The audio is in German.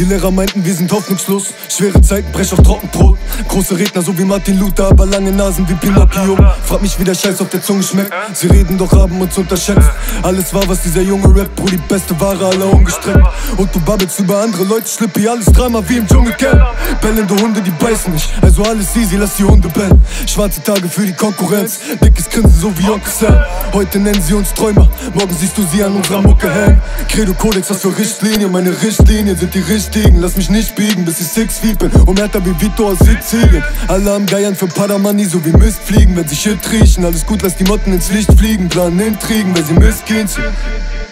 Die Lehrer meinten, wir sind hoffnungslos. Schwere Zeiten, brech auf Trockenbrot. Große Redner so wie Martin Luther, aber lange Nasen wie Pinocchio. Frag mich, wie der Scheiß auf der Zunge schmeckt. Sie reden, doch haben uns unterschätzt. Alles war, was dieser junge Rap, Bro, die beste Ware aller umgestreckt. Und du babbelst über andere Leute, Schlippi, alles Drama wie im Dschungelcamp. Bellende Hunde, die beißen nicht, also alles easy, lass die Hunde bellen. Schwarze Tage für die Konkurrenz, dickes Grinsen so wie Onkel Sam. Heute nennen sie uns Träumer, morgen siehst du sie an unserer Mucke hängen. Credo Codex, was für Richtlinien, meine Richtlinien sind die richtigen. Lass mich nicht biegen, bis ich 6 feet bin und härter wie Vito aus Sizilien. Alle am Geiern für Padamani, so wie Mist fliegen. Wenn sie Shit riechen, alles gut, lass die Motten ins Licht fliegen. Planen Intrigen, weil sie Mist gehen.